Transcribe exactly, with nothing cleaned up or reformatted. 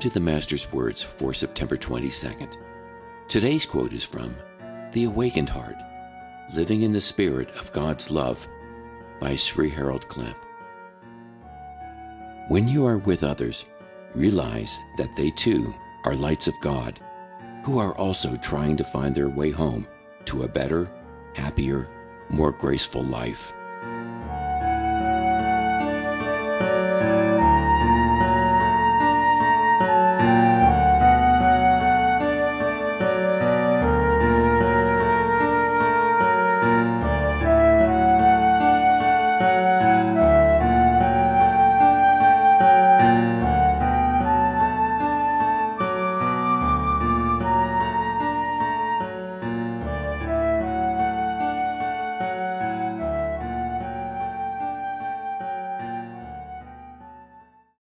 to the Master's words for September twenty-second. Today's quote is from The Awakened Heart, Living in the Spirit of God's Love by Sri Harold Klemp. When you are with others, realize that they too are lights of God, who are also trying to find their way home to a better, happier, more graceful life.